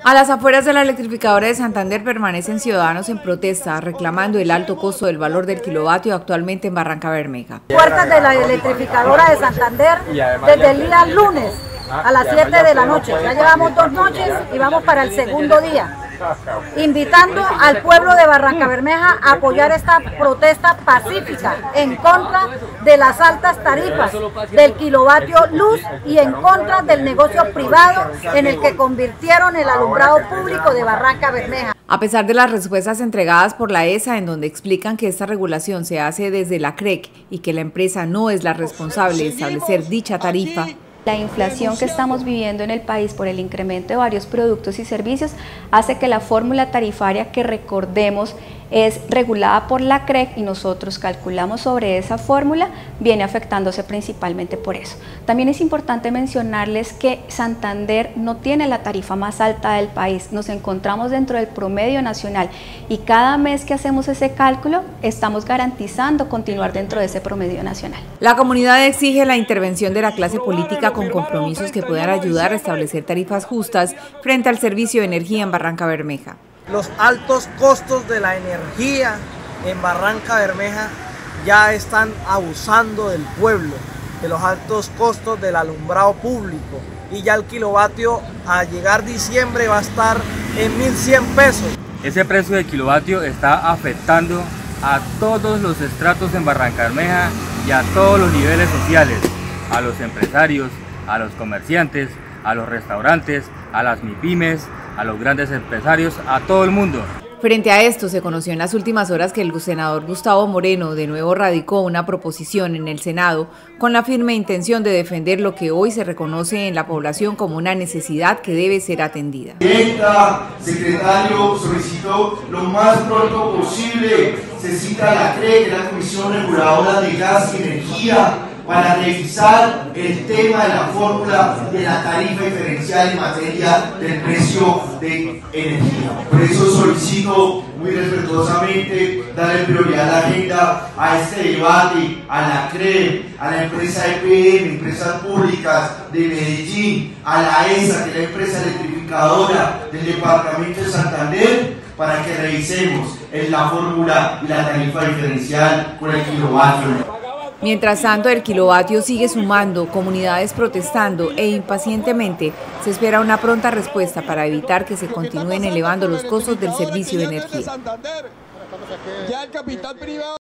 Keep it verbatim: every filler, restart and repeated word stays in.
A las afueras de la electrificadora de Santander permanecen ciudadanos en protesta reclamando el alto costo del valor del kilovatio actualmente en Barrancabermeja. Puertas de la electrificadora de Santander desde el día lunes a las siete de la noche. Ya llevamos dos noches y vamos para el segundo día. Invitando al pueblo de Barrancabermeja a apoyar esta protesta pacífica en contra de las altas tarifas del kilovatio luz y en contra del negocio privado en el que convirtieron el alumbrado público de Barrancabermeja. A pesar de las respuestas entregadas por la E S A, en donde explican que esta regulación se hace desde la C R E C y que la empresa no es la responsable de establecer dicha tarifa, la inflación que estamos viviendo en el país por el incremento de varios productos y servicios hace que la fórmula tarifaria, que recordemos es regulada por la C R E C y nosotros calculamos sobre esa fórmula, viene afectándose principalmente por eso. También es importante mencionarles que Santander no tiene la tarifa más alta del país, nos encontramos dentro del promedio nacional y cada mes que hacemos ese cálculo estamos garantizando continuar dentro de ese promedio nacional. La comunidad exige la intervención de la clase política con compromisos que puedan ayudar a establecer tarifas justas frente al servicio de energía en Barrancabermeja. Los altos costos de la energía en Barrancabermeja ya están abusando del pueblo, de los altos costos del alumbrado público, y ya el kilovatio a llegar diciembre va a estar en mil cien pesos. Ese precio del kilovatio está afectando a todos los estratos en Barrancabermeja y a todos los niveles sociales, a los empresarios, a los comerciantes, a los restaurantes, a las MIPYMES, a los grandes empresarios, a todo el mundo. Frente a esto, se conoció en las últimas horas que el senador Gustavo Moreno de nuevo radicó una proposición en el Senado con la firme intención de defender lo que hoy se reconoce en la población como una necesidad que debe ser atendida. Directa, secretario, solicitó lo más pronto posible, se cita la C R E C, la Comisión Reguladora de Gas y Energía, para revisar el tema de la fórmula de la tarifa diferencial en materia del precio de energía. Por eso solicito muy respetuosamente darle prioridad a la agenda, a este debate, a la C R E C, a la empresa E P M, Empresas Públicas de Medellín, a la E S A, que es la empresa electrificadora del departamento de Santander, para que revisemos la fórmula y la tarifa diferencial con el kilovatio. Mientras tanto, el kilovatio sigue sumando, comunidades protestando e impacientemente se espera una pronta respuesta para evitar que se continúen elevando los costos del servicio de energía.